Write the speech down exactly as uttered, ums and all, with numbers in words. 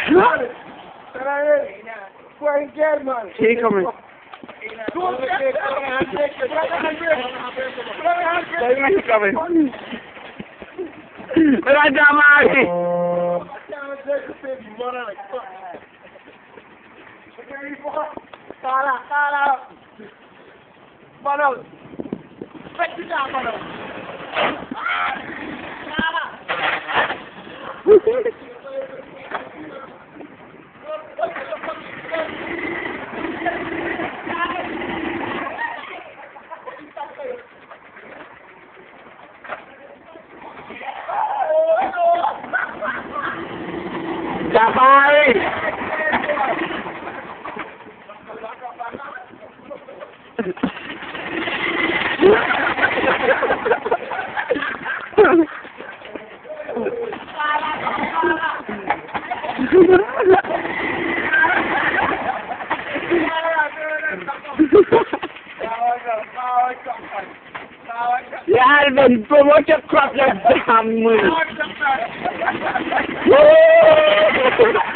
He coming. He's coming. But I got my. Tara, tara. Manol. Pwede ka, Manol. Tara. Safari! Ya Alvin, promote your crop like damn.